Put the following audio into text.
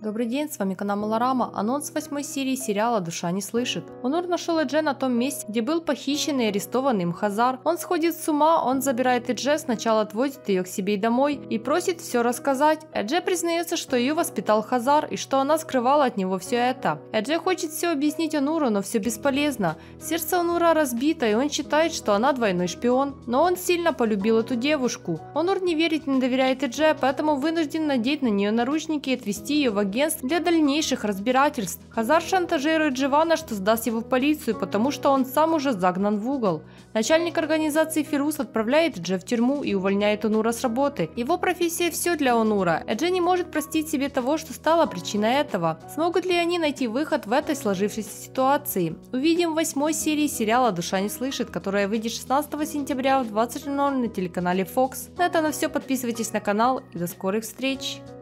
Добрый день, с вами канал Малорама. Анонс 8 серии сериала «Душа не слышит». Онур нашел Эдже на том месте, где был похищен и арестован им Хазар. Он сходит с ума, он забирает Эдже, сначала отводит ее к себе домой и просит все рассказать. Эдже признается, что ее воспитал Хазар и что она скрывала от него все это. Эдже хочет все объяснить Онуру, но все бесполезно. Сердце Онура разбито, и он считает, что она двойной шпион. Но он сильно полюбил эту девушку. Онур не верит и не доверяет Эдже, поэтому вынужден надеть на нее наручники и отвезти ее в агентство для дальнейших разбирательств. Хазар шантажирует Дживана, что сдаст его в полицию, потому что он сам уже загнан в угол. Начальник организации Фирус отправляет Эдже в тюрьму и увольняет Онура с работы. Его профессия все для Онура. Эдже не может простить себе того, что стало причиной этого. Смогут ли они найти выход в этой сложившейся ситуации? Увидим в 8 серии сериала «Душа не слышит», которая выйдет 16 сентября в 20:00 на телеканале Fox. На этом все, подписывайтесь на канал и до скорых встреч!